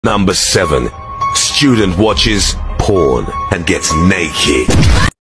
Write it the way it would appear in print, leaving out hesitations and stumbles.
Number 7. Student watches porn and gets naked.